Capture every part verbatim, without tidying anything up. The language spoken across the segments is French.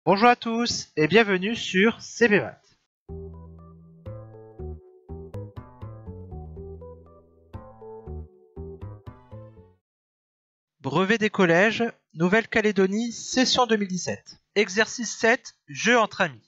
Bonjour à tous et bienvenue sur C B Math. Brevet des collèges, Nouvelle-Calédonie, session deux mille dix-sept. Exercice sept, jeu entre amis.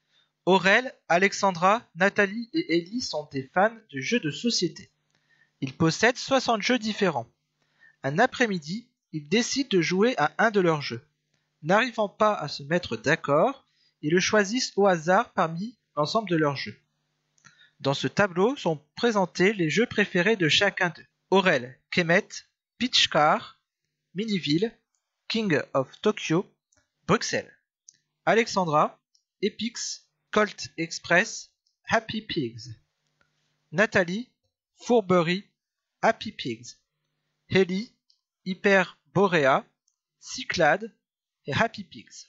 Aurel, Alexandra, Nathalie et Ellie sont des fans de jeux de société. Ils possèdent soixante jeux différents. Un après-midi, ils décident de jouer à un de leurs jeux. N'arrivant pas à se mettre d'accord, ils le choisissent au hasard parmi l'ensemble de leurs jeux. Dans ce tableau sont présentés les jeux préférés de chacun d'eux. Aurel, Kemet, Pitch Car, Miniville, King of Tokyo, Bruxelles. Alexandra, Epix, Colt Express, Happy Pigs. Nathalie, Fourberie, Happy Pigs. Ellie, Hyper Borea, Cyclade et Happy Pigs.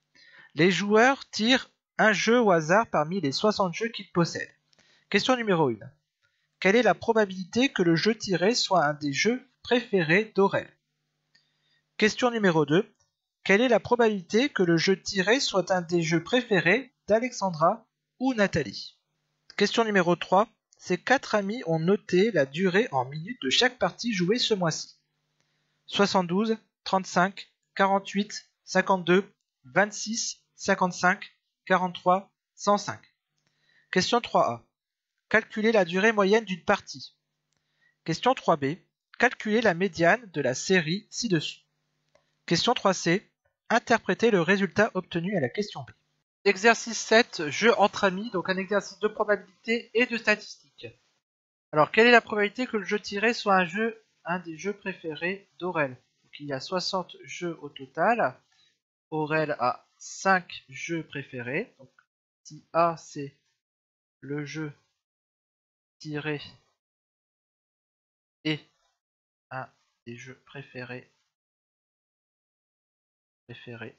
Les joueurs tirent un jeu au hasard parmi les soixante jeux qu'ils possèdent. Question numéro un. Quelle est la probabilité que le jeu tiré soit un des jeux préférés d'Aurel? Question numéro deux. Quelle est la probabilité que le jeu tiré soit un des jeux préférés d'Alexandra ou Nathalie? Question numéro trois. Ces quatre amis ont noté la durée en minutes de chaque partie jouée ce mois-ci. soixante-douze, trente-cinq, quarante-huit, cinquante-deux, vingt-six, cinquante-cinq, quarante-trois, cent cinq. Question trois A. Calculer la durée moyenne d'une partie. Question trois B. Calculer la médiane de la série ci-dessus. Question trois C. Interpréter le résultat obtenu à la question B. Exercice sept. Jeu entre amis, donc un exercice de probabilité et de statistiques. Alors, quelle est la probabilité que le jeu tiré soit un jeu, un des jeux préférés d'Aurel? Donc, il y a soixante jeux au total. Aurel a cinq jeux préférés. Donc, si A, c'est le jeu tiré et un des jeux préférés préférés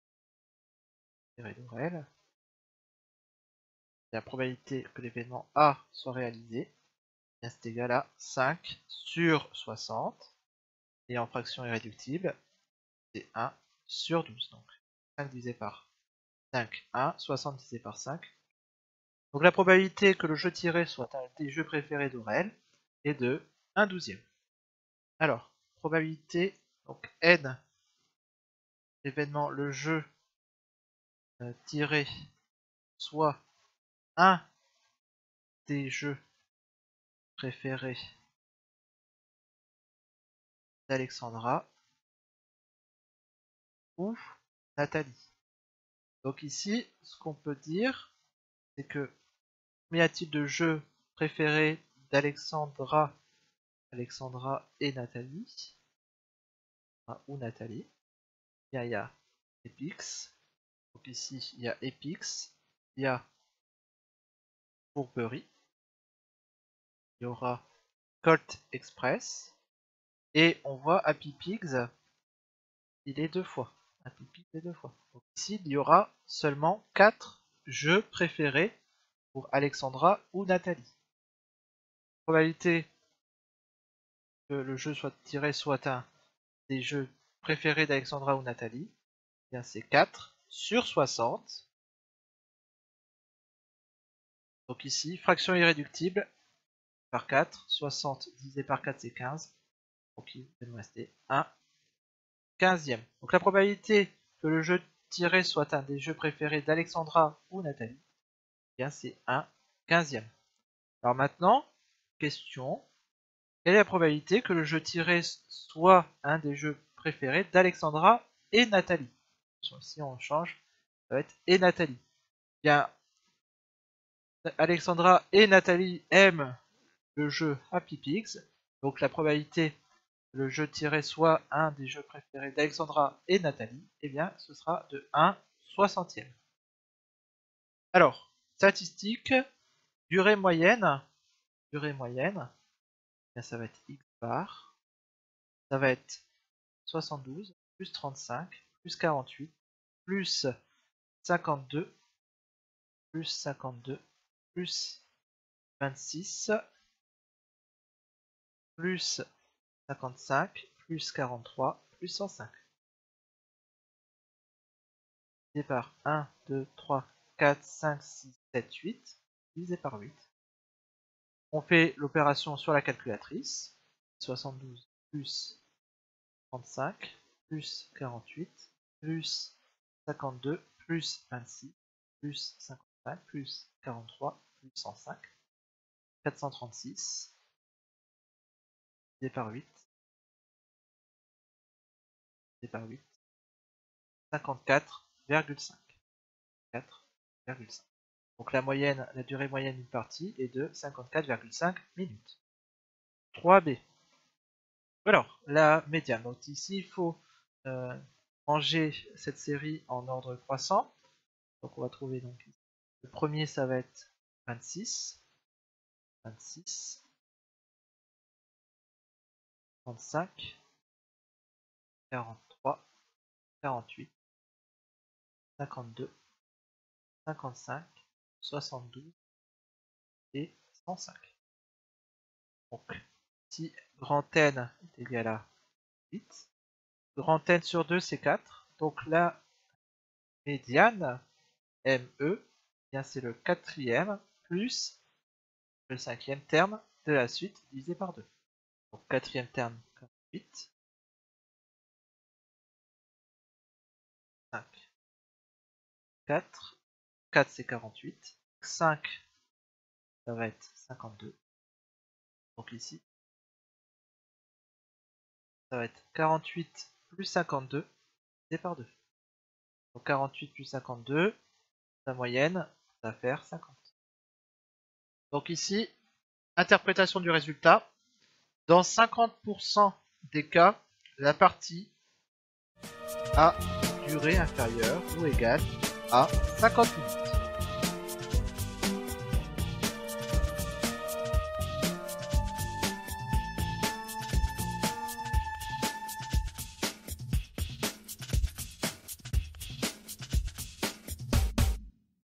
d'Aurel. La probabilité que l'événement A soit réalisé, c'est égal à cinq sur soixante. Et en fraction irréductible, c'est un sur douze. Donc cinq divisé par cinq, un. soixante divisé par cinq. Donc la probabilité que le jeu tiré soit un des jeux préférés d'Aurel est de un douzième. Alors, probabilité, donc N, événement, le jeu euh, tiré soit un des jeux préférés d'Alexandra ou Nathalie. Donc ici, ce qu'on peut dire, c'est que combien y a-t-il de jeux préférés d'Alexandra, Alexandra et Nathalie, enfin, ou Nathalie. Il y a, il y a Epix. Donc ici, il y a Epix, il y a Fourberie, il y aura Colt Express, et on voit Happy Pigs, il est deux fois. Happy Pigs est deux fois. Donc ici, il y aura seulement quatre jeux préférés pour Alexandra ou Nathalie. Probabilité que le jeu soit tiré soit un des jeux préférés d'Alexandra ou Nathalie, eh bien c'est quatre sur soixante. Donc ici, fraction irréductible par quatre, soixante divisé par quatre c'est quinze. Donc il va nous rester un quinzième. Donc la probabilité que le jeu tiré soit un des jeux préférés d'Alexandra ou Nathalie, eh bien c'est un quinzième. Alors maintenant, question, quelle est la probabilité que le jeu tiré soit un des jeux préférés d'Alexandra et Nathalie? Si on change, ça va être et Nathalie. Bien, Alexandra et Nathalie aiment le jeu Happy Pigs, donc la probabilité que le jeu tiré soit un des jeux préférés d'Alexandra et Nathalie, eh bien ce sera de un soixantième. Alors, statistique, durée moyenne, durée moyenne, eh bien, ça va être x bar, ça va être soixante-douze, plus trente-cinq, plus quarante-huit, plus cinquante-deux, plus cinquante-deux, plus vingt-six, plus cinquante-cinq, plus quarante-trois, plus cent cinq. divisé par un, deux, trois, quatre, cinq, six, sept, huit, divisé par huit. On fait l'opération sur la calculatrice. soixante-douze plus trente-cinq, plus quarante-huit, plus cinquante-deux, plus vingt-six, plus cinquante-cinq, plus quarante-trois, plus cent cinq, quatre cent trente-six, divisé par huit, divisé par huit, cinquante-quatre virgule cinq. quatre virgule cinq. Donc la moyenne, la durée moyenne d'une partie est de cinquante-quatre virgule cinq minutes. trois B. Alors, la médiane. Donc ici, il faut euh, ranger cette série en ordre croissant. Donc on va trouver donc le premier, ça va être vingt-six, vingt-six, trente-cinq, quarante-trois, quarante-huit, cinquante-deux, cinquante-cinq, soixante-douze et cent cinq. Donc, si grand N est égal à huit, grand N sur deux, c'est quatre. Donc la médiane, M E, bien c'est le quatrième plus le cinquième terme de la suite divisé par deux. Donc quatrième terme, huit, cinq, quatre, quatre c'est quarante-huit, cinq ça va être cinquante-deux. Donc ici, ça va être quarante-huit plus cinquante-deux divisé par deux. Donc quarante-huit plus cinquante-deux, la moyenne, ça va faire cinquante. Donc ici, interprétation du résultat. Dans cinquante pour cent des cas, la partie a une durée inférieure ou égale à cinquante minutes.